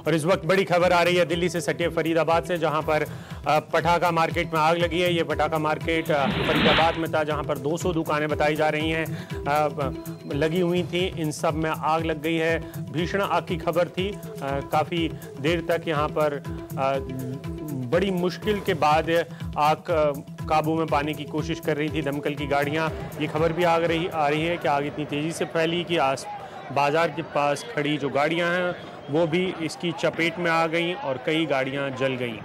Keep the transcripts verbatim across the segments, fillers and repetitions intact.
और इस वक्त बड़ी खबर आ रही है दिल्ली से सटे फरीदाबाद से, जहां पर पटाखा मार्केट में आग लगी है। ये पटाखा मार्केट फरीदाबाद में था, जहां पर दो सौ दुकानें बताई जा रही हैं लगी हुई थी। इन सब में आग लग गई है। भीषण आग की खबर थी। काफ़ी देर तक यहां पर बड़ी मुश्किल के बाद आग काबू में पाने की कोशिश कर रही थी दमकल की गाड़ियां। ये खबर भी आ रही आ रही है कि आग इतनी तेज़ी से फैली कि आस बाजार के पास खड़ी जो गाड़ियां हैं वो भी इसकी चपेट में आ गईं और कई गाड़ियां जल गईं।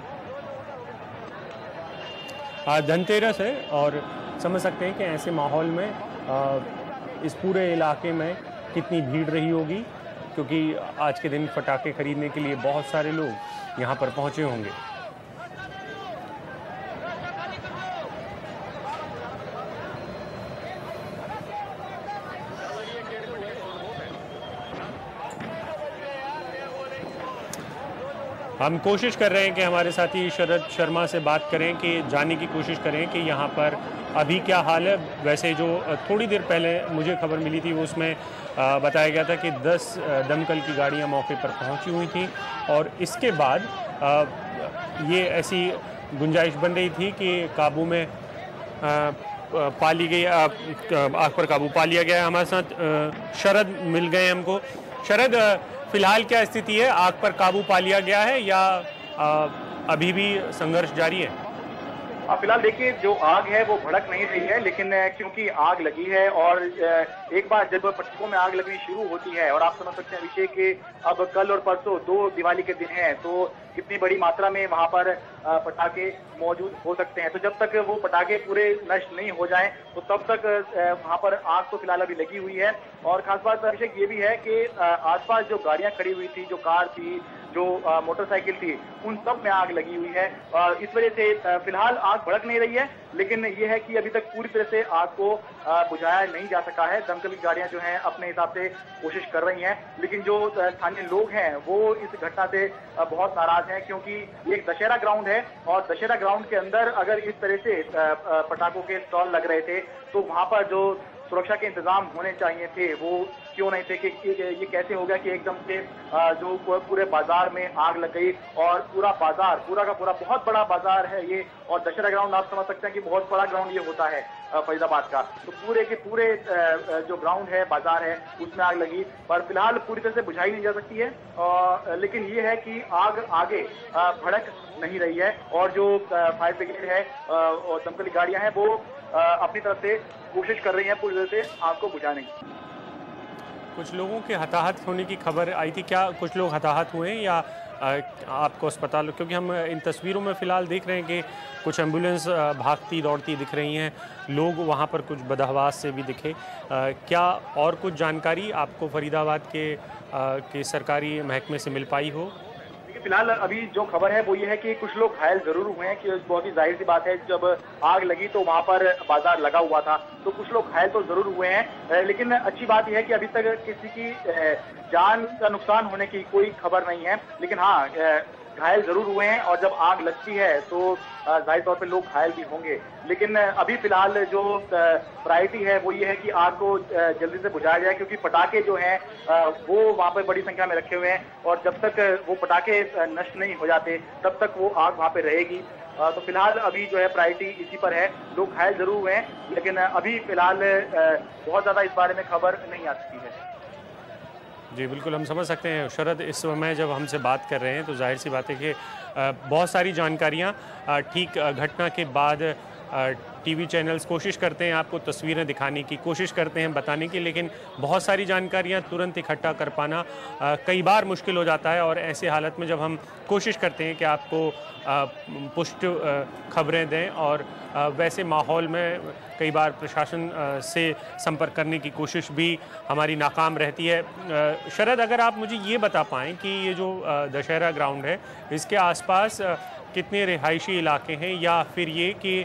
आज धनतेरस है और समझ सकते हैं कि ऐसे माहौल में इस पूरे इलाके में कितनी भीड़ रही होगी, क्योंकि आज के दिन पटाखे खरीदने के लिए बहुत सारे लोग यहाँ पर पहुँचे होंगे। हम कोशिश कर रहे हैं कि हमारे साथी शरद शर्मा से बात करें, कि जानने की कोशिश करें कि यहाँ पर अभी क्या हाल है। वैसे जो थोड़ी देर पहले मुझे खबर मिली थी वो उसमें बताया गया था कि दस दमकल की गाड़ियाँ मौके पर पहुँची हुई थी और इसके बाद ये ऐसी गुंजाइश बन रही थी कि काबू में पा ली गई, आग पर काबू पा लिया गया। हमारे साथ शरद मिल गए हमको। शरद, फिलहाल क्या स्थिति है? आग पर काबू पा लिया गया है या आ, अभी भी संघर्ष जारी है? फिलहाल देखिए, जो आग है वो भड़क नहीं रही है, लेकिन क्योंकि आग लगी है और एक बार जब पटाखों में आग लगनी शुरू होती है, और आप समझ सकते हैं अभिषेक के अब कल और परसों दो दिवाली के दिन हैं, तो कितनी बड़ी मात्रा में वहां पर पटाखे मौजूद हो सकते हैं। तो जब तक वो पटाखे पूरे नष्ट नहीं हो जाएं तो तब तक वहां पर आग तो फिलहाल अभी लगी हुई है। और खास बात अभिषेक ये भी है कि आसपास जो गाड़ियां खड़ी हुई थी, जो कार थी, जो मोटरसाइकिल थी, उन सब में आग लगी हुई है। इस वजह से फिलहाल आग भड़क नहीं रही है, लेकिन ये है कि अभी तक पूरी तरह से आग को बुझाया नहीं जा सका है। दमकल की गाड़ियां जो हैं अपने हिसाब से कोशिश कर रही हैं, लेकिन जो स्थानीय लोग हैं वो इस घटना से बहुत नाराज हैं, क्योंकि ये एक दशहरा ग्राउंड है और दशहरा ग्राउंड के अंदर अगर इस तरह से पटाखों के स्टॉल लग रहे थे तो वहां पर जो सुरक्षा के इंतजाम होने चाहिए थे वो क्यों नहीं थे। कि ये कैसे हो गया कि एकदम से जो पूरे बाजार में आग लग गई और पूरा बाजार, पूरा का पूरा बहुत बड़ा बाजार है ये, और दशहरा ग्राउंड आप समझ सकते हैं कि बहुत बड़ा ग्राउंड ये होता है फरीदाबाद का, तो पूरे के पूरे जो ग्राउंड है, बाजार है, उसमें आग लगी। पर फिलहाल पूरी तरह से बुझाई नहीं जा सकती है, लेकिन ये है कि आग आगे भड़क नहीं रही है और जो फायर ब्रिगेड है और दमकल की गाड़ियां हैं वो अपनी तरफ से कोशिश कर रही हैं पूरी तरह से आग को बुझाने की। कुछ लोगों के हताहत होने की खबर आई थी, क्या कुछ लोग हताहत हुए हैं या आपको अस्पताल? क्योंकि हम इन तस्वीरों में फ़िलहाल देख रहे हैं कि कुछ एम्बुलेंस भागती दौड़ती दिख रही हैं, लोग वहां पर कुछ बदहवास से भी दिखे। क्या और कुछ जानकारी आपको फरीदाबाद के, के सरकारी महकमे से मिल पाई हो? फिलहाल अभी जो खबर है वो ये है कि कुछ लोग घायल जरूर हुए हैं, कि बहुत ही जाहिर सी बात है, जब आग लगी तो वहां पर बाजार लगा हुआ था, तो कुछ लोग घायल तो जरूर हुए हैं। लेकिन अच्छी बात यह है कि अभी तक किसी की जान का नुकसान होने की कोई खबर नहीं है, लेकिन हाँ घायल जरूर हुए हैं, और जब आग लगती है तो जाहिर तौर पे लोग घायल भी होंगे। लेकिन अभी फिलहाल जो प्रायोरिटी है वो ये है कि आग को जल्दी से बुझाया जाए, क्योंकि पटाखे जो हैं वो वहां पर बड़ी संख्या में रखे हुए हैं, और जब तक वो पटाखे नष्ट नहीं हो जाते तब तक वो आग वहां पे रहेगी। तो फिलहाल अभी जो है प्रायोरिटी इसी पर है। लोग घायल जरूर हुए हैं, लेकिन अभी फिलहाल बहुत ज्यादा इस बारे में खबर नहीं आ सकी है। जी बिल्कुल, हम समझ सकते हैं शरद, इस समय जब हमसे बात कर रहे हैं तो जाहिर सी बात है कि बहुत सारी जानकारियां ठीक घटना के बाद टीवी चैनल्स कोशिश करते हैं आपको तस्वीरें दिखाने की, कोशिश करते हैं बताने की, लेकिन बहुत सारी जानकारियां तुरंत इकट्ठा कर पाना कई बार मुश्किल हो जाता है। और ऐसे हालत में जब हम कोशिश करते हैं कि आपको पुष्ट खबरें दें, और वैसे माहौल में कई बार प्रशासन से संपर्क करने की कोशिश भी हमारी नाकाम रहती है। शरद, अगर आप मुझे ये बता पाएँ कि ये जो दशहरा ग्राउंड है इसके आसपास कितने रिहायशी इलाके हैं, या फिर ये कि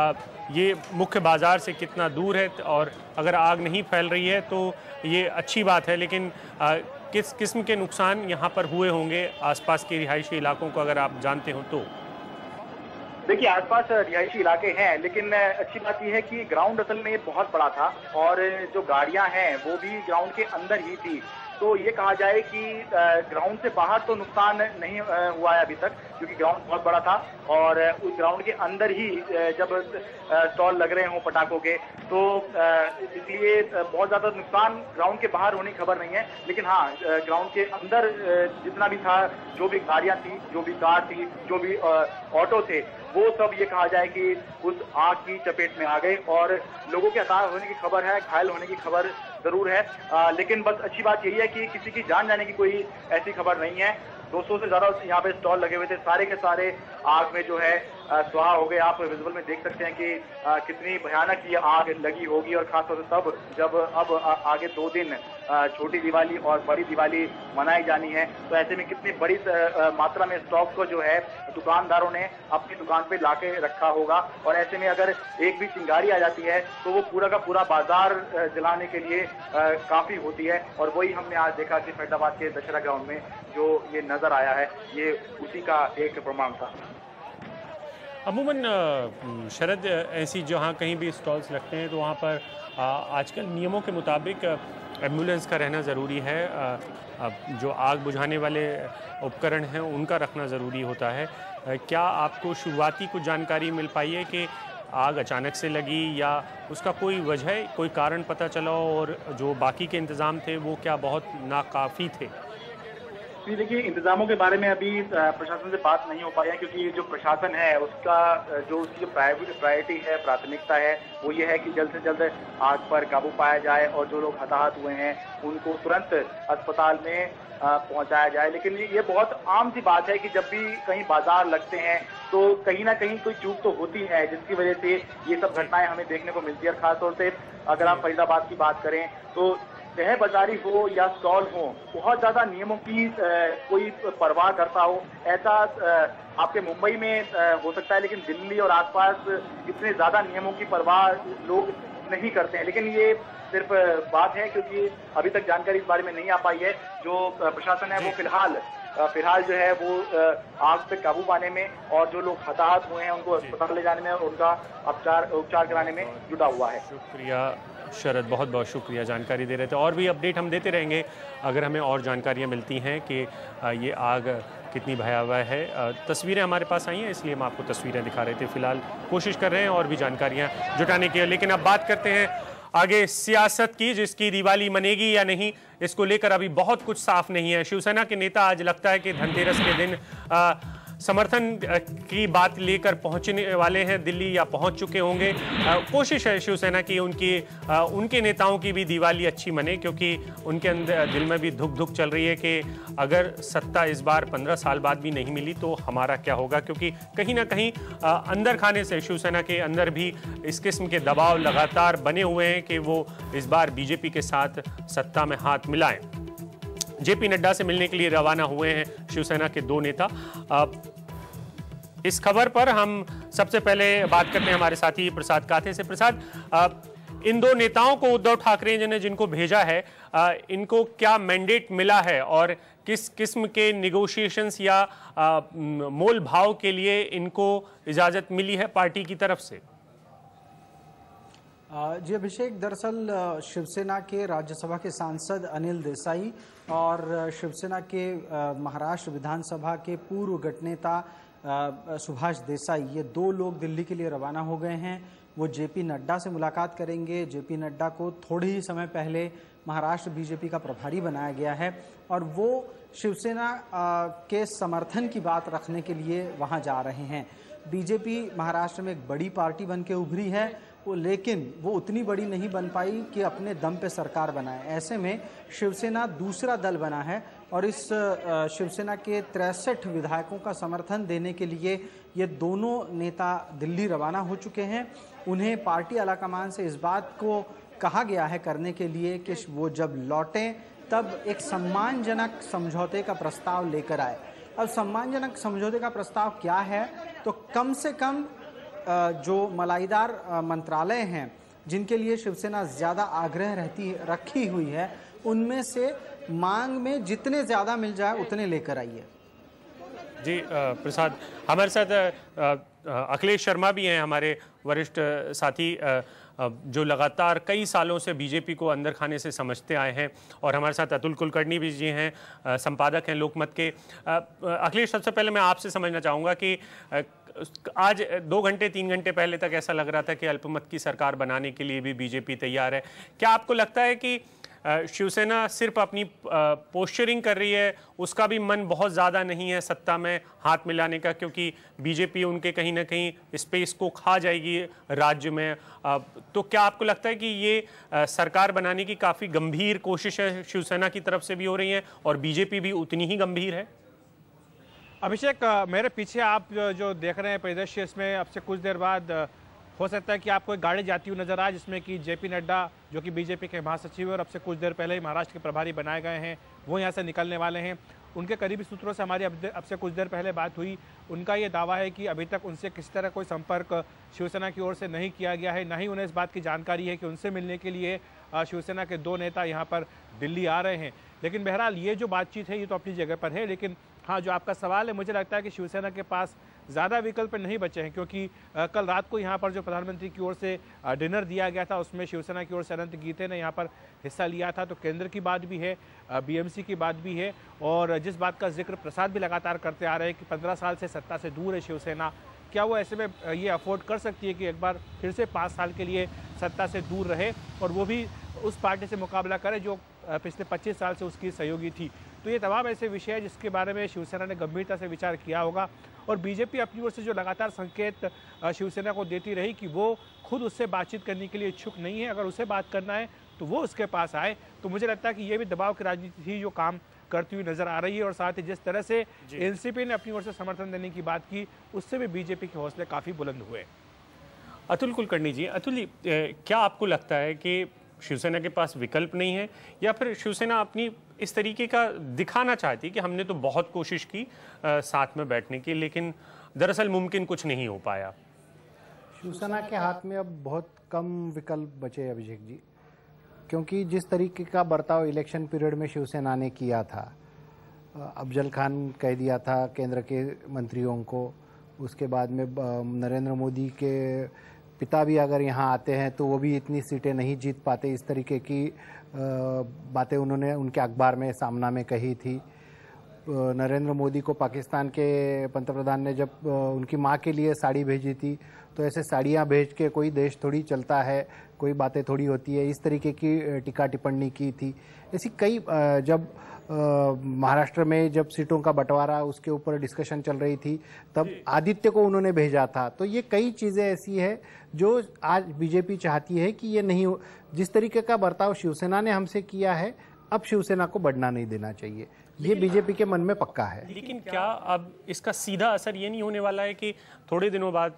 ये मुख्य बाज़ार से कितना दूर है, और अगर आग नहीं फैल रही है तो ये अच्छी बात है, लेकिन किस किस्म के नुकसान यहाँ पर हुए होंगे आसपास के रिहायशी इलाकों को, अगर आप जानते हो तो? देखिए आसपास रिहायशी इलाके हैं, लेकिन अच्छी बात यह है कि ग्राउंड असल में बहुत बड़ा था और जो गाड़ियां हैं वो भी ग्राउंड के अंदर ही थी। तो ये कहा जाए कि ग्राउंड से बाहर तो नुकसान नहीं हुआ है अभी तक, क्योंकि ग्राउंड बहुत बड़ा था और उस ग्राउंड के अंदर ही जब स्टॉल लग रहे हों पटाखों के, तो इसलिए बहुत ज्यादा नुकसान ग्राउंड के बाहर होने की खबर नहीं है। लेकिन हाँ, ग्राउंड के अंदर जितना भी था, जो भी गाड़ियां थी, जो भी कार थी, जो भी ऑटो थे, वो सब ये कहा जाए कि उस आग की चपेट में आ गए और लोगों के हताहत होने की खबर है, घायल होने की खबर जरूर है। आ, लेकिन बस अच्छी बात यही है कि किसी की जान जाने की कोई ऐसी खबर नहीं है। दो सौ से ज्यादा यहाँ पे स्टॉल लगे हुए थे, सारे के सारे आग में जो है स्वाहा हो गए। आप विजुअल में देख सकते हैं कि आ, कितनी भयानक ये आग लगी होगी और खासतौर से तब जब अब आ, आगे दो दिन आ, छोटी दिवाली और बड़ी दिवाली मनाई जानी है, तो ऐसे में कितनी बड़ी आ, मात्रा में स्टॉक को जो है दुकानदारों ने अपनी दुकान पे लाके रखा होगा। और ऐसे में अगर एक भी चिंगारी आ जाती है तो वो पूरा का पूरा बाजार जलाने के लिए आ, काफी होती है। और वही हमने आज देखा कि फरीदाबाद के दशहरा ग्राउंड में जो ये नजर आया है, ये उसी का एक प्रमाण था। अमूमन शरद, ऐसी जहाँ कहीं भी स्टॉल्स लगते हैं तो वहाँ पर आजकल नियमों के मुताबिक एम्बुलेंस का रहना ज़रूरी है। जो आग बुझाने वाले उपकरण हैं उनका रखना ज़रूरी होता है। क्या आपको शुरुआती कुछ जानकारी मिल पाई है कि आग अचानक से लगी या उसका कोई वजह, कोई कारण पता चला, और जो बाकी के इंतज़ाम थे वो क्या बहुत नाकाफ़ी थे? जी देखिए, इंतजामों के बारे में अभी प्रशासन से बात नहीं हो पाई है, क्योंकि जो प्रशासन है उसका जो उसकी जो प्रायोरिटी है, प्राथमिकता है, वो ये है कि जल्द से जल्द आग पर काबू पाया जाए और जो लोग हताहत हुए हैं उनको तुरंत अस्पताल में पहुंचाया जाए। लेकिन ये बहुत आम सी बात है कि जब भी कहीं बाजार लगते हैं तो कहीं ना कहीं कोई चूक तो होती है, जिसकी वजह से ये सब घटनाएं हमें देखने को मिलती है। खासतौर से अगर आप फरीदाबाद की बात करें तो शहर बाजारी हो या स्टॉल हो, बहुत ज्यादा नियमों की आ, कोई परवाह करता हो ऐसा आ, आपके मुंबई में आ, हो सकता है, लेकिन दिल्ली और आसपास इतने ज्यादा नियमों की परवाह लोग नहीं करते हैं। लेकिन ये सिर्फ बात है क्योंकि अभी तक जानकारी इस बारे में नहीं आ पाई है। जो प्रशासन है वो फिलहाल फिलहाल जो है वो आग पे काबू पाने में और जो लोग हताहत हुए हैं उनको अस्पताल ले जाने में और उनका उपचार उपचार कराने में जुटा हुआ है। शुक्रिया शरद, बहुत बहुत शुक्रिया, जानकारी दे रहे थे। और भी अपडेट हम देते रहेंगे अगर हमें और जानकारियाँ मिलती हैं कि ये आग कितनी भयावह है। तस्वीरें हमारे पास आई हैं इसलिए हम आपको तस्वीरें दिखा रहे थे। फिलहाल कोशिश कर रहे हैं और भी जानकारियाँ जुटाने की। लेकिन अब बात करते हैं आगे सियासत की, जिसकी दिवाली मनेगी या नहीं इसको लेकर अभी बहुत कुछ साफ नहीं है। शिवसेना के नेता आज लगता है कि धनतेरस के दिन आ, समर्थन की बात लेकर पहुंचने वाले हैं दिल्ली या पहुंच चुके होंगे। कोशिश है शिवसेना की उनकी आ, उनके नेताओं की भी दिवाली अच्छी मने, क्योंकि उनके अंदर दिल में भी धुक धुक चल रही है कि अगर सत्ता इस बार पंद्रह साल बाद भी नहीं मिली तो हमारा क्या होगा। क्योंकि कहीं ना कहीं आ, अंदर खाने से शिवसेना के अंदर भी इस किस्म के दबाव लगातार बने हुए हैं कि वो इस बार बीजेपी के साथ सत्ता में हाथ मिलाएं। जेपी नड्डा से मिलने के लिए रवाना हुए हैं शिवसेना के दो नेता। इस खबर पर हम सबसे पहले बात करते हैं हमारे साथी प्रसाद काथे से। प्रसाद, इन दो नेताओं को उद्धव ठाकरे जी ने जिनको भेजा है, इनको क्या मैंडेट मिला है और किस किस्म के निगोशिएशंस या मोल भाव के लिए इनको इजाजत मिली है पार्टी की तरफ से? जी अभिषेक, दरअसल शिवसेना के राज्यसभा के सांसद अनिल देसाई और शिवसेना के महाराष्ट्र विधानसभा के पूर्व गठनेता सुभाष देसाई, ये दो लोग दिल्ली के लिए रवाना हो गए हैं। वो जेपी नड्डा से मुलाकात करेंगे। जेपी नड्डा को थोड़े ही समय पहले महाराष्ट्र बीजेपी का प्रभारी बनाया गया है और वो शिवसेना के समर्थन की बात रखने के लिए वहां जा रहे हैं। बीजेपी महाराष्ट्र में एक बड़ी पार्टी बन के उभरी है वो, लेकिन वो उतनी बड़ी नहीं बन पाई कि अपने दम पे सरकार बनाए। ऐसे में शिवसेना दूसरा दल बना है और इस शिवसेना के तिरसठ विधायकों का समर्थन देने के लिए ये दोनों नेता दिल्ली रवाना हो चुके हैं। उन्हें पार्टी आलाकमान से इस बात को कहा गया है करने के लिए कि वो जब लौटें तब एक सम्मानजनक समझौते का प्रस्ताव लेकर आए। अब सम्मानजनक समझौते का प्रस्ताव क्या है, तो कम से कम जो मलाईदार मंत्रालय हैं जिनके लिए शिवसेना ज़्यादा आग्रह रहती रखी हुई है, उनमें से मांग में जितने ज़्यादा मिल जाए उतने लेकर आइए। जी प्रसाद, हमारे साथ अखिलेश शर्मा भी हैं हमारे वरिष्ठ साथी जो लगातार कई सालों से बीजेपी को अंदर खाने से समझते आए हैं, और हमारे साथ अतुल कुलकर्णी भी जी हैं, संपादक हैं लोकमत के। अखिलेश, सबसे पहले मैं आपसे समझना चाहूँगा कि आज दो घंटे तीन घंटे पहले तक ऐसा लग रहा था कि अल्पमत की सरकार बनाने के लिए भी बीजेपी तैयार है। क्या आपको लगता है कि शिवसेना सिर्फ अपनी पोस्चरिंग कर रही है, उसका भी मन बहुत ज़्यादा नहीं है सत्ता में हाथ मिलाने का, क्योंकि बीजेपी उनके कहीं ना कहीं स्पेस को खा जाएगी राज्य में? तो क्या आपको लगता है कि ये सरकार बनाने की काफ़ी गंभीर कोशिश है शिवसेना की तरफ से भी हो रही है और बीजेपी भी उतनी ही गंभीर है? अभिषेक, मेरे पीछे आप जो देख रहे हैं परिदृश्य, इसमें अब से कुछ देर बाद हो सकता है कि आपको एक गाड़ी जाती हुई नजर आए जिसमें कि जेपी नड्डा, जो कि बीजेपी के महासचिव है और अब से कुछ देर पहले ही महाराष्ट्र के प्रभारी बनाए गए हैं, वो यहाँ से निकलने वाले हैं। उनके करीबी सूत्रों से हमारी अब से कुछ देर पहले बात हुई। उनका ये दावा है कि अभी तक उनसे किसी तरह कोई संपर्क शिवसेना की ओर से नहीं किया गया है, ना ही उन्हें इस बात की जानकारी है कि उनसे मिलने के लिए शिवसेना के दो नेता यहाँ पर दिल्ली आ रहे हैं। लेकिन बहरहाल ये जो बातचीत है ये तो अपनी जगह पर है, लेकिन हाँ, जो आपका सवाल है, मुझे लगता है कि शिवसेना के पास ज़्यादा विकल्प नहीं बचे हैं, क्योंकि कल रात को यहाँ पर जो प्रधानमंत्री की ओर से डिनर दिया गया था उसमें शिवसेना की ओर से अनंत गीते ने यहाँ पर हिस्सा लिया था। तो केंद्र की बात भी है, बीएमसी की बात भी है, और जिस बात का जिक्र प्रसाद भी लगातार करते आ रहे हैं कि पंद्रह साल से सत्ता से दूर है शिवसेना, क्या वो ऐसे में ये अफोर्ड कर सकती है कि एक बार फिर से पाँच साल के लिए सत्ता से दूर रहे, और वो भी उस पार्टी से मुकाबला करे जो पिछले पच्चीस साल से उसकी सहयोगी थी? तो ये तमाम ऐसे विषय हैं जिसके बारे में शिवसेना ने गंभीरता से विचार किया होगा, और बीजेपी अपनी ओर से जो लगातार संकेत शिवसेना को देती रही कि वो खुद उससे बातचीत करने के लिए इच्छुक नहीं है, अगर उसे बात करना है तो वो उसके पास आए। तो मुझे लगता है कि ये भी दबाव की राजनीति ही जो काम करती हुई नजर आ रही है, और साथ ही जिस तरह से एनसीपी ने अपनी ओर से समर्थन देने की बात की, उससे भी बीजेपी के हौसले काफ़ी बुलंद हुए। अतुल कुलकर्णी जी, अतुल, क्या आपको लगता है कि शिवसेना के पास विकल्प नहीं है, या फिर शिवसेना अपनी इस तरीके का दिखाना चाहती है कि हमने तो बहुत कोशिश की आ, साथ में बैठने की, लेकिन दरअसल मुमकिन कुछ नहीं हो पाया? शिवसेना के हाथ में अब बहुत कम विकल्प बचे अभिषेक जी, क्योंकि जिस तरीके का बर्ताव इलेक्शन पीरियड में शिवसेना ने किया था, अफजल खान कह दिया था केंद्र के मंत्रियों को, उसके बाद में नरेंद्र मोदी के पिता भी अगर यहाँ आते हैं तो वो भी इतनी सीटें नहीं जीत पाते, इस तरीके की बातें उन्होंने उनके अखबार में सामना में कही थी। नरेंद्र मोदी को पाकिस्तान के पंतप्रधान ने जब उनकी माँ के लिए साड़ी भेजी थी, तो ऐसे साड़ियाँ भेज के कोई देश थोड़ी चलता है, कोई बातें थोड़ी होती है, इस तरीके की टिक्का टिप्पणी की थी। ऐसी कई जब महाराष्ट्र में जब सीटों का बंटवारा उसके ऊपर डिस्कशन चल रही थी, तब आदित्य को उन्होंने भेजा था। तो ये कई चीज़ें ऐसी है जो आज बीजेपी चाहती है कि ये नहीं हो। जिस तरीके का बर्ताव शिवसेना ने हमसे किया है, अब शिवसेना को बढ़ना नहीं देना चाहिए, ये बीजेपी के मन में पक्का है। लेकिन क्या अब इसका सीधा असर ये नहीं होने वाला है कि थोड़े दिनों बाद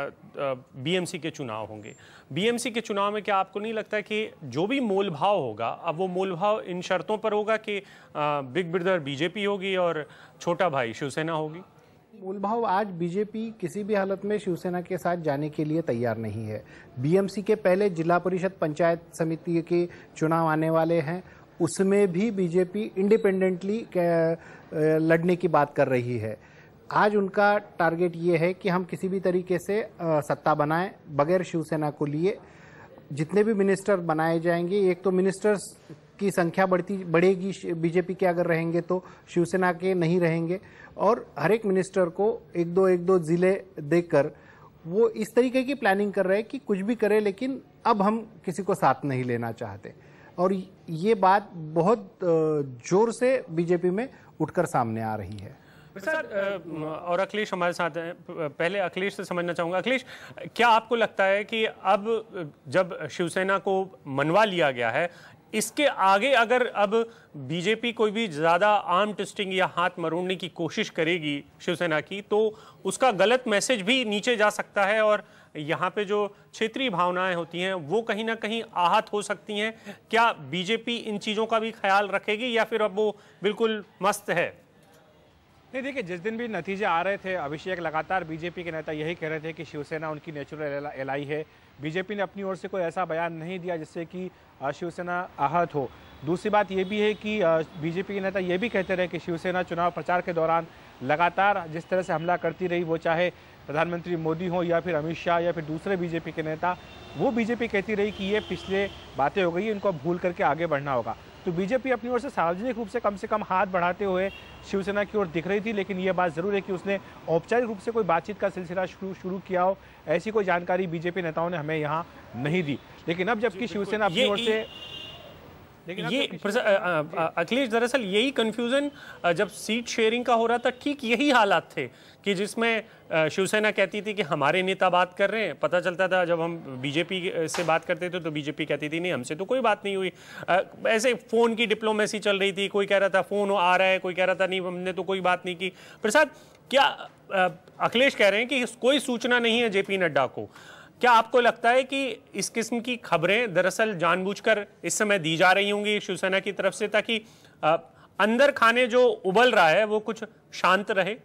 बीएमसी के चुनाव होंगे? बीएमसी के चुनाव में क्या आपको नहीं लगता कि जो भी मोल भाव होगा, अब वो मोल भाव इन शर्तों पर होगा कि बिग ब्रदर बीजेपी होगी और छोटा भाई शिवसेना होगी? मोल भाव आज बीजेपी किसी भी हालत में शिवसेना के साथ जाने के लिए तैयार नहीं है। बीएमसी के पहले जिला परिषद पंचायत समिति के चुनाव आने वाले हैं, उसमें भी बीजेपी इंडिपेंडेंटली लड़ने की बात कर रही है। आज उनका टारगेट ये है कि हम किसी भी तरीके से सत्ता बनाएं बगैर शिवसेना को लिए। जितने भी मिनिस्टर बनाए जाएंगे, एक तो मिनिस्टर्स की संख्या बढ़ती बढ़ेगी बीजेपी के अगर रहेंगे तो, शिवसेना के नहीं रहेंगे, और हर एक मिनिस्टर को एक दो एक दो जिले देकर वो इस तरीके की प्लानिंग कर रहे हैं कि कुछ भी करे, लेकिन अब हम किसी को साथ नहीं लेना चाहते। और ये बात बहुत जोर से बीजेपी में उठकर सामने आ रही है। सर, और अखिलेश हमारे साथ हैं, पहले अखिलेश से समझना चाहूँगा। अखिलेश, क्या आपको लगता है कि अब जब शिवसेना को मनवा लिया गया है, इसके आगे अगर अब बीजेपी कोई भी ज़्यादा आर्म ट्विस्टिंग या हाथ मरोड़ने की कोशिश करेगी शिवसेना की, तो उसका गलत मैसेज भी नीचे जा सकता है, और यहाँ पे जो क्षेत्रीय भावनाएं होती हैं वो कहीं ना कहीं आहत हो सकती हैं? क्या बीजेपी इन चीज़ों का भी ख्याल रखेगी, या फिर अब वो बिल्कुल मस्त है? नहीं, देखिए, जिस दिन भी नतीजे आ रहे थे अभिषेक, लगातार बीजेपी के नेता यही कह रहे थे कि शिवसेना उनकी नेचुरल एलाई है। बीजेपी ने अपनी ओर से कोई ऐसा बयान नहीं दिया जिससे कि शिवसेना आहत हो। दूसरी बात यह भी है कि बीजेपी के नेता ये भी कहते रहे कि शिवसेना चुनाव प्रचार के दौरान लगातार जिस तरह से हमला करती रही, वो चाहे प्रधानमंत्री मोदी हों या फिर अमित शाह या फिर दूसरे बीजेपी के नेता, वो बीजेपी कहती रही कि ये पिछले बातें हो गई, इनको भूल करके आगे बढ़ना होगा। तो बीजेपी अपनी ओर से सार्वजनिक रूप से कम से कम हाथ बढ़ाते हुए शिवसेना की ओर दिख रही थी, लेकिन ये बात जरूर है कि उसने औपचारिक रूप से कोई बातचीत का सिलसिला शुरू शुरू किया हो, ऐसी कोई जानकारी बीजेपी नेताओं ने हमें यहाँ नहीं दी। लेकिन अब जबकि शिवसेना अपनी ओर से लेकिन ये अखिलेश, दरअसल यही कंफ्यूजन जब सीट शेयरिंग का हो रहा था, ठीक यही हालात थे कि जिसमें शिवसेना कहती थी कि हमारे नेता बात कर रहे हैं। पता चलता था जब हम बीजेपी से बात करते थे तो बीजेपी कहती थी नहीं, हमसे तो कोई बात नहीं हुई। ऐसे फोन की डिप्लोमेसी चल रही थी, कोई कह रहा था फोन आ रहा है, कोई कह रहा था नहीं हमने तो कोई बात नहीं की। प्रसाद, क्या अखिलेश कह रहे हैं कि कोई सूचना नहीं है जेपी नड्डा को? क्या आपको लगता है कि इस किस्म की खबरें दरअसल जानबूझकर इस समय दी जा रही होंगी शिवसेना की तरफ से, ताकि अंदर खाने जो उबल रहा है वो कुछ शांत रहे?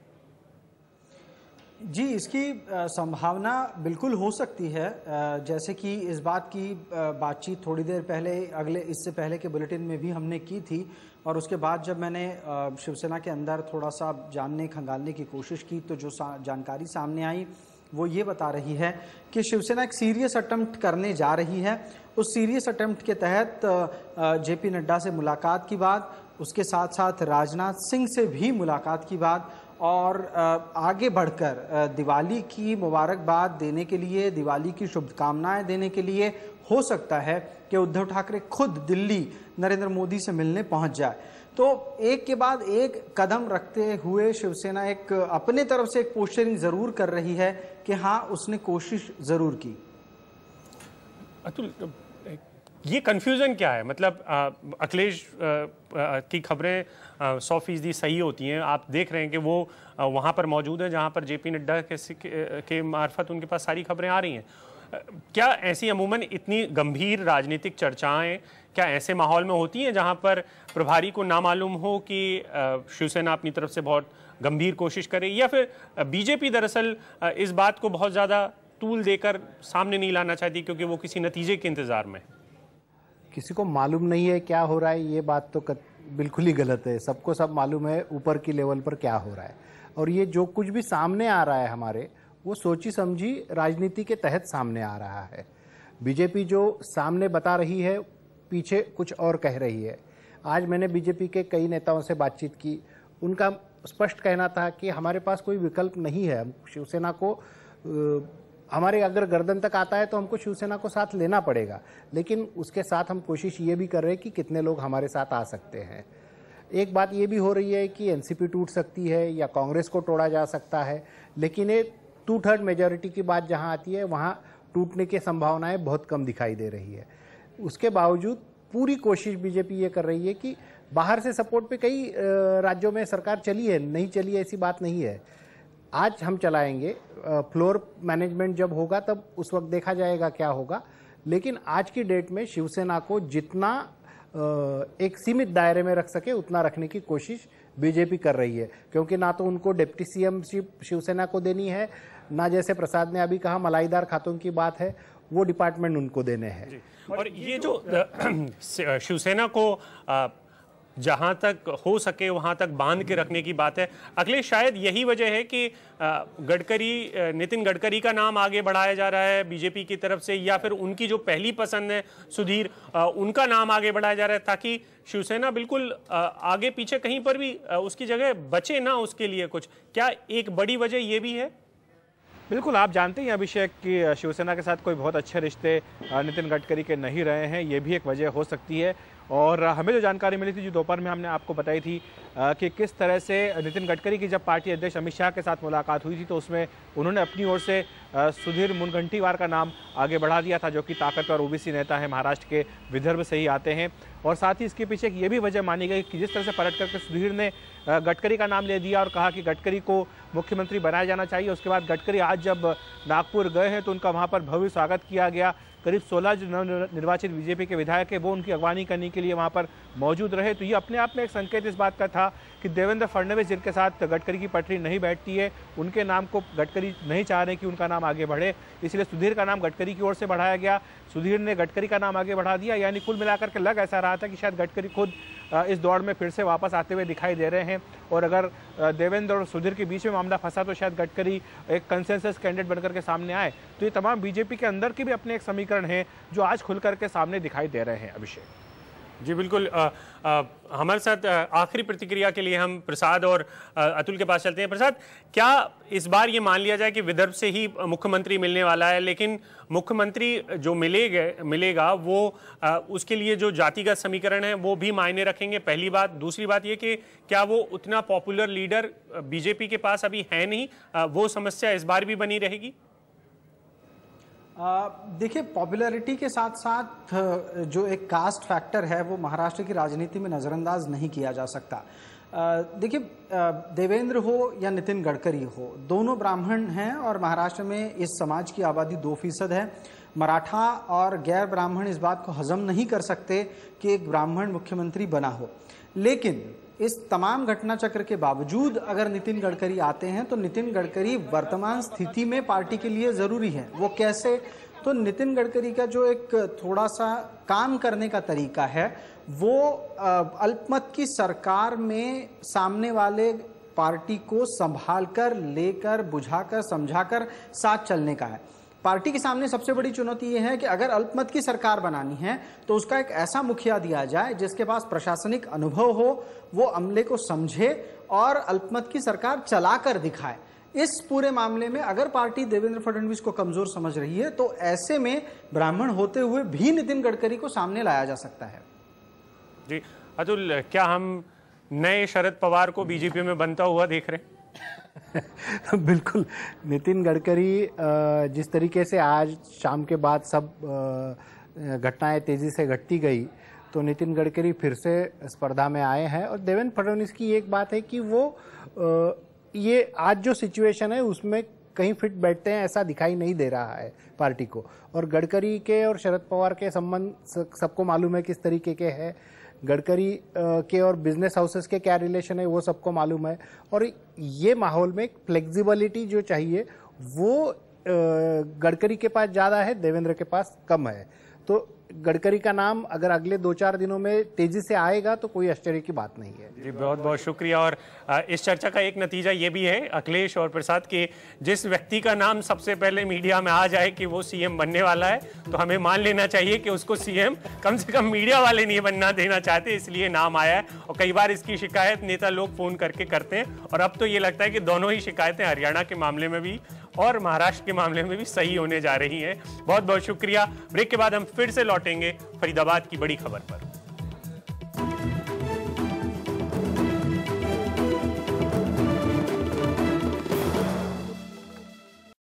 जी, इसकी संभावना बिल्कुल हो सकती है। जैसे कि इस बात की बातचीत थोड़ी देर पहले, अगले इससे पहले के बुलेटिन में भी हमने की थी, और उसके बाद जब मैंने शिवसेना के अंदर थोड़ा सा जानने खंगालने की कोशिश की तो जो जानकारी सामने आई वो ये बता रही है कि शिवसेना एक सीरियस अटेम्प्ट करने जा रही है। उस सीरियस अटेम्प्ट के तहत जेपी नड्डा से मुलाकात की बात, उसके साथ साथ राजनाथ सिंह से भी मुलाकात की बात, और आगे बढ़कर दिवाली की मुबारकबाद देने के लिए, दिवाली की शुभकामनाएं देने के लिए हो सकता है कि उद्धव ठाकरे खुद दिल्ली नरेंद्र मोदी से मिलने पहुंच जाए। तो एक के बाद एक कदम रखते हुए शिवसेना एक अपने तरफ से एक पोस्टरिंग जरूर कर रही है कि हाँ, उसने कोशिश जरूर की। अतुल, ये कंफ्यूजन क्या है? मतलब अखिलेश की खबरें सौ फीसदी सही होती हैं। आप देख रहे हैं कि वो वहाँ पर मौजूद है जहाँ पर जेपी नड्डा के, के मार्फत उनके पास सारी खबरें आ रही हैं। क्या ऐसी अमूमन इतनी गंभीर राजनीतिक चर्चाएं क्या ऐसे माहौल में होती हैं जहां पर प्रभारी को ना मालूम हो कि शिवसेना अपनी तरफ से बहुत गंभीर कोशिश करे, या फिर बीजेपी दरअसल इस बात को बहुत ज़्यादा तूल देकर सामने नहीं लाना चाहती क्योंकि वो किसी नतीजे के इंतज़ार में? किसी को मालूम नहीं है क्या हो रहा है, ये बात तो बिल्कुल ही गलत है। सबको सब मालूम है ऊपर की लेवल पर क्या हो रहा है, और ये जो कुछ भी सामने आ रहा है हमारे, वो सोची समझी राजनीति के तहत सामने आ रहा है। बीजेपी जो सामने बता रही है, पीछे कुछ और कह रही है। आज मैंने बीजेपी के कई नेताओं से बातचीत की, उनका स्पष्ट कहना था कि हमारे पास कोई विकल्प नहीं है। शिवसेना को हमारे अगर गर्दन तक आता है तो हमको शिवसेना को साथ लेना पड़ेगा, लेकिन उसके साथ हम कोशिश ये भी कर रहे हैं कि कितने लोग हमारे साथ आ सकते हैं। एक बात ये भी हो रही है कि एनसीपी टूट सकती है या कांग्रेस को तोड़ा जा सकता है, लेकिन ये टू थर्ड मेजॉरिटी की बात जहां आती है वहां टूटने की संभावनाएं बहुत कम दिखाई दे रही है। उसके बावजूद पूरी कोशिश बीजेपी ये कर रही है कि बाहर से सपोर्ट पे कई राज्यों में सरकार चली है, नहीं चली है ऐसी बात नहीं है। आज हम चलाएंगे, फ्लोर मैनेजमेंट जब होगा तब उस वक्त देखा जाएगा क्या होगा, लेकिन आज की डेट में शिवसेना को जितना एक सीमित दायरे में रख सके उतना रखने की कोशिश बीजेपी कर रही है, क्योंकि ना तो उनको डिप्टी सीएम शिवसेना को देनी है, ना जैसे प्रसाद ने अभी कहा मलाईदार खातों की बात है, वो डिपार्टमेंट उनको देने हैं। और ये जो शिवसेना को जहां तक हो सके वहां तक बांध के रखने की बात है, अखिलेश, शायद यही वजह है कि गडकरी, नितिन गडकरी का नाम आगे बढ़ाया जा रहा है बीजेपी की तरफ से, या फिर उनकी जो पहली पसंद है सुधीर, उनका नाम आगे बढ़ाया जा रहा है ताकि शिवसेना बिल्कुल आगे पीछे कहीं पर भी उसकी जगह बचे ना उसके लिए कुछ। क्या एक बड़ी वजह ये भी है? बिल्कुल, आप जानते हैं अभिषेक कि शिवसेना के साथ कोई बहुत अच्छे रिश्ते नितिन गडकरी के नहीं रहे हैं, ये भी एक वजह हो सकती है। और हमें जो जानकारी मिली थी, जो दोपहर में हमने आपको बताई थी कि किस तरह से नितिन गडकरी की जब पार्टी अध्यक्ष अमित शाह के साथ मुलाकात हुई थी तो उसमें उन्होंने अपनी ओर से सुधीर मुनगंटीवार का नाम आगे बढ़ा दिया था, जो कि ताकतवर ओबीसी नेता है, महाराष्ट्र के विदर्भ से ही आते हैं। और साथ ही इसके पीछे ये भी वजह मानी गई कि जिस तरह से पलट करके सुधीर ने गडकरी का नाम ले दिया और कहा कि गडकरी को मुख्यमंत्री बनाया जाना चाहिए, उसके बाद गडकरी आज जब नागपुर गए हैं तो उनका वहाँ पर भव्य स्वागत किया गया। करीब सोलह जो नवनिर्वाचित बीजेपी के विधायक है वो उनकी अगवानी करने के लिए वहाँ पर मौजूद रहे। तो ये अपने आप में एक संकेत इस बात का था कि देवेंद्र फडणवीस, जिनके साथ गडकरी की पटरी नहीं बैठती है, उनके नाम को गडकरी नहीं चाह रहे कि उनका नाम आगे बढ़े, इसलिए सुधीर का नाम गडकरी की ओर से बढ़ाया गया। सुधीर ने गडकरी का नाम आगे बढ़ा दिया, यानी कुल मिलाकर के लग ऐसा रहा था कि शायद गडकरी खुद इस दौड़ में फिर से वापस आते हुए दिखाई दे रहे हैं। और अगर देवेंद्र और सुधीर के बीच में मामला फंसा तो शायद गडकरी एक कंसेंसस कैंडिडेट बनकर के सामने आए। तो ये तमाम बीजेपी के अंदर के भी अपने एक समीकरण हैं जो आज खुल करके सामने दिखाई दे रहे हैं। अभिषेक जी बिल्कुल, आ, आ, हमारे साथ आखिरी प्रतिक्रिया के लिए हम प्रसाद और आ, अतुल के पास चलते हैं। प्रसाद, क्या इस बार ये मान लिया जाए कि विदर्भ से ही मुख्यमंत्री मिलने वाला है, लेकिन मुख्यमंत्री जो मिलेगा मिलेगा वो आ, उसके लिए जो जातिगत समीकरण है वो भी मायने रखेंगे? पहली बात। दूसरी बात ये कि क्या वो उतना पॉपुलर लीडर बीजेपी के पास अभी है नहीं, आ, वो समस्या इस बार भी बनी रहेगी? देखिए, पॉपुलैरिटी के साथ साथ जो एक कास्ट फैक्टर है वो महाराष्ट्र की राजनीति में नज़रअंदाज नहीं किया जा सकता। देखिए, देवेंद्र हो या नितिन गडकरी हो, दोनों ब्राह्मण हैं और महाराष्ट्र में इस समाज की आबादी दो फीसद है। मराठा और गैर ब्राह्मण इस बात को हजम नहीं कर सकते कि एक ब्राह्मण मुख्यमंत्री बना हो। लेकिन इस तमाम घटना चक्र के बावजूद अगर नितिन गडकरी आते हैं तो नितिन गडकरी वर्तमान स्थिति में पार्टी के लिए ज़रूरी है। वो कैसे? तो नितिन गडकरी का जो एक थोड़ा सा काम करने का तरीका है वो अल्पमत की सरकार में सामने वाले पार्टी को संभालकर, लेकर, बुझाकर, समझाकर साथ चलने का है। पार्टी के सामने सबसे बड़ी चुनौती यह है कि अगर अल्पमत की सरकार बनानी है तो उसका एक ऐसा मुखिया दिया जाए जिसके पास प्रशासनिक अनुभव हो, वो अमले को समझे और अल्पमत की सरकार चलाकर दिखाए। इस पूरे मामले में अगर पार्टी देवेंद्र फडणवीस को कमजोर समझ रही है तो ऐसे में ब्राह्मण होते हुए भी नितिन गडकरी को सामने लाया जा सकता है। जी अतुल, क्या हम नए शरद पवार को बीजेपी में बनता हुआ देख रहे हैं? बिल्कुल। नितिन गडकरी जिस तरीके से आज शाम के बाद सब घटनाएं तेजी से घटती गई तो नितिन गडकरी फिर से स्पर्धा में आए हैं। और देवेंद्र फडणवीस की एक बात है कि वो ये आज जो सिचुएशन है उसमें कहीं फिट बैठते हैं ऐसा दिखाई नहीं दे रहा है पार्टी को। और गडकरी के और शरद पवार के संबंध सबको मालूम है किस तरीके के हैं। गडकरी के और बिजनेस हाउसेस के क्या रिलेशन है वो सबको मालूम है। और ये माहौल में फ्लेक्सिबिलिटी जो चाहिए वो गडकरी के पास ज़्यादा है, देवेंद्र के पास कम है। तो गडकरी का नाम अगर अगले दो चार दिनों में तेजी से आएगा तो कोई आश्चर्य की बात नहीं है। जी बहुत बहुत शुक्रिया। और इस चर्चा का एक नतीजा ये भी है अखिलेश और प्रसाद के, जिस व्यक्ति का नाम सबसे पहले मीडिया में आ जाए कि वो सीएम बनने वाला है तो हमें मान लेना चाहिए कि उसको सीएम कम से कम मीडिया वाले नहीं बनना देना चाहते, इसलिए नाम आया है। और कई बार इसकी शिकायत नेता लोग फोन करके करते हैं और अब तो ये लगता है कि दोनों ही शिकायतें हरियाणा के मामले में भी और महाराष्ट्र के मामले में भी सही होने जा रही हैं। बहुत बहुत शुक्रिया। ब्रेक के बाद हम फिर से लौटेंगे फरीदाबाद की बड़ी खबर पर।